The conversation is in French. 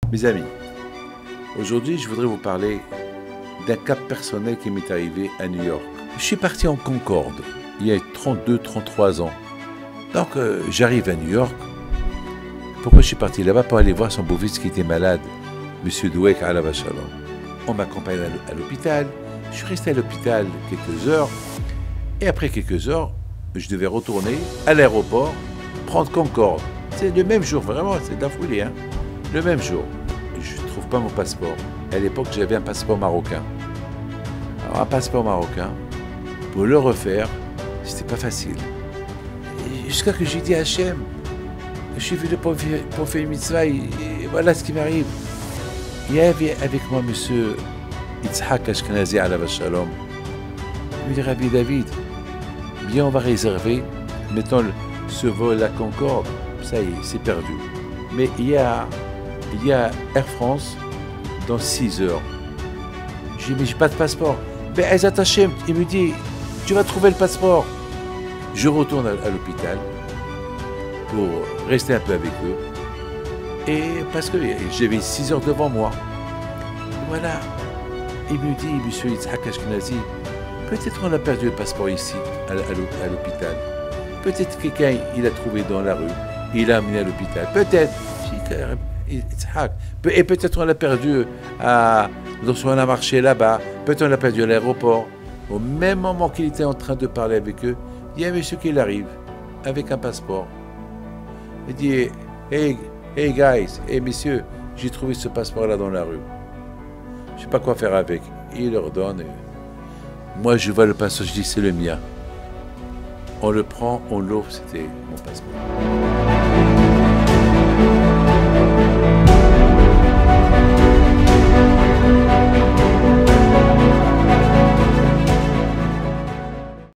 Mes amis, aujourd'hui je voudrais vous parler d'un cas personnel qui m'est arrivé à New York. Je suis parti en Concorde il y a 32-33 ans. Donc j'arrive à New York. Pourquoi je suis parti là-bas? Pour aller voir son beau-fils qui était malade, Monsieur Douek Alava Shalom. On m'accompagne à l'hôpital. Je suis resté à l'hôpital quelques heures. Et après quelques heures, je devais retourner à l'aéroport, prendre Concorde. C'est le même jour, vraiment, c'est de la folie, hein. Le même jour. Je ne trouve pas mon passeport. À l'époque, j'avais un passeport marocain. Alors, un passeport marocain, pour le refaire, c'était pas facile. Jusqu'à que j'ai dit à Hachem, je suis venu pour faire une mitzvah et voilà ce qui m'arrive. Il y avait avec moi monsieur Yitzhak Ashkenazi Alav Shalom. Il me dit, Rabbi David, bien on va réserver, mettons ce vol à Concorde, ça y est, c'est perdu. Mais il y a Air France dans 6 heures. Je lui dis, mais j'ai pas de passeport. Mais Aizat Hashem, il me dit, tu vas trouver le passeport. Je retourne à l'hôpital pour rester un peu avec eux. Et parce que j'avais 6 heures devant moi. Voilà. Il me dit, monsieur Yitzhak Ashkenazi, peut-être on a perdu le passeport ici, à l'hôpital. Peut-être quelqu'un, il l'a trouvé dans la rue. Il l'a amené à l'hôpital. Peut-être. Et peut-être on l'a perdu lorsqu'on a marché là-bas. Peut-être on l'a perdu à l'aéroport. Au même moment qu'il était en train de parler avec eux, il y a un monsieur qui arrive avec un passeport. Il dit, hey guys, hey messieurs, j'ai trouvé ce passeport-là dans la rue. Je ne sais pas quoi faire avec. Il leur donne. Moi, je vois le passeport, je dis, c'est le mien. On le prend, on l'ouvre, c'était mon passeport.